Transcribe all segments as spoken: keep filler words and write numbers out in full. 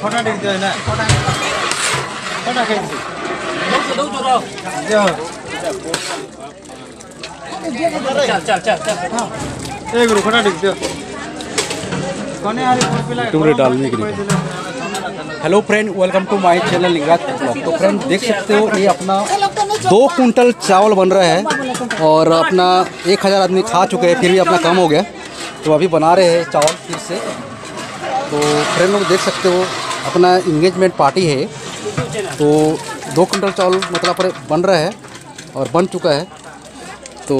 खटा देख दे ना खटा खाइ दो दो दो चल चल चल चल हां एक रो खटा देख दे कोने आ रे पिला टुकड़े डालने के लिए। Hello friend, welcome to my channel Lingaraj blog. तो फ्रेंड देख सकते हो ये अपना दो कुंटल चावल बन रहा है और अपना एक हज़ार आदमी खा चुके हैं, फिर भी अपना कम हो गया। तो अभी बना रहे हैं चावल फिर से। तो फ्रेंड लोग देख सकते हो अपना इंगेजमेंट पार्टी है, तो दो कुंटल चावल मतलब बन रहा है और बन चुका है। तो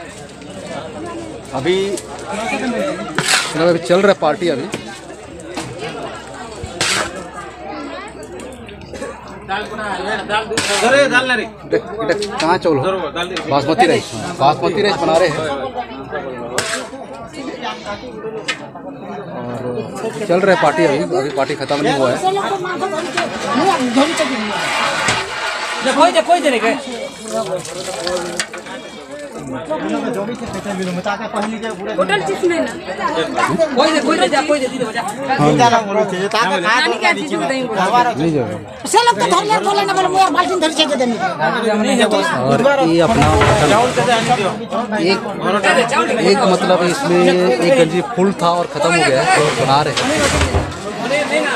अभी अभी चल रहा है पार्टी अभी। कहाँ चावल हो? बासमती राइस, बासमती राइस बना रहे हैं और चल रहा है पार्टी अभी। अभी पार्टी खत्म नहीं हुआ है। होटल चीज नहीं ना कोई दे कोई दे जा कोई दे दे बजा जाना बोलो थे ताका नानी क्या चीज देंगे नहीं जाओ से लोग तो धर ले बोले ना बोले मुझे बाल्टी धर से दे नहीं। और ये अपना एक एक मतलब इसमें एक गंजी फुल था और खत्म हो गया है, तो बना रहे हैं।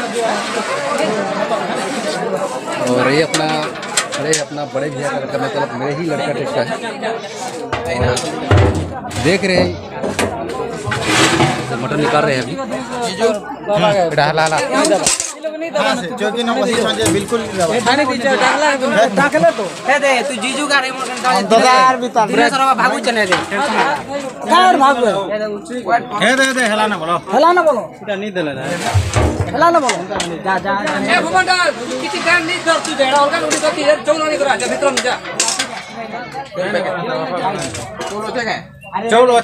और ये अपना अरे अपना बड़े भैया का लड़का, मतलब मेरे ही लड़का टेक्का है। और देख रहे हैं तो मटन निकाल रहे हैं अभी। डाला ला जोगी ना बस संजय बिल्कुल खाने दीजिए डाला डाकले तो दे दे तू जीजू का रे मटन डाल दो हजार बिता दे सरवा भागू चने दे कार भागू हे दे दे हला ना बोलो हला ना बोलो सीधा नहीं देले ना हला ना बोलो जा जा ए भुवनडा किछि गान नहीं दर तू जेड़ा और गान उडी तो यार चौलानी करा जा भीतर में जा चलो जगह चलो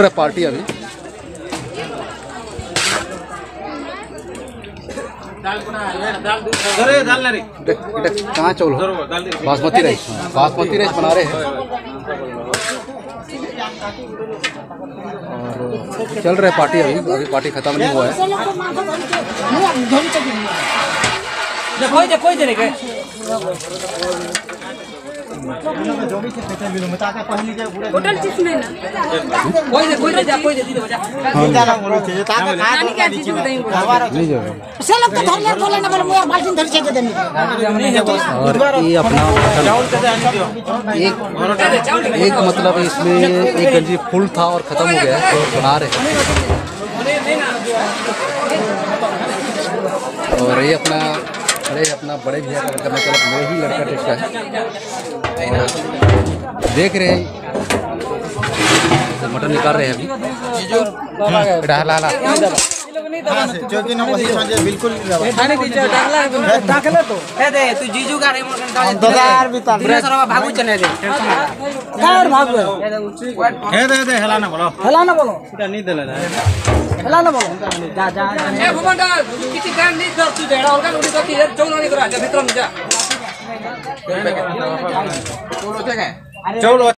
है पार्टी अभी। कहाँ चावल हो? बासमती राइस, बासमती राइस बना रहे हैं और चल रहा है पार्टी अभी। अभी पार्टी खत्म नहीं हुआ है। होटल चिप्स नहीं ना कोई दे कोई दे जा कोई दे दीदी बजा नानी क्या चीज बताई नहीं जाएगा। से लोग तो धर ले बोले ना बोले मुझे बाल्टी धर से दे और ये अपना एक एक मतलब इसमें एक गंजी फुल था और ख़त्म हो गया है, तो बना रहे हैं। और ये अपना अरे अपना बड़े भैया का लड़का, मतलब मेरे ही लड़का टेस्ट है, देख रहे हैं मटन निकाल रहे हैं अभी। डाला ला बिल्कुल तू जीजू का भागू चले दे हेलाना बोलो हेलाना बोलो नहीं दे हेलाना बोलो जा जा ए भूमंडा किसी काम नहीं कर तू देड़ा और का उड़ी तो किधर चौलानी करा जा भीतर में जा चलो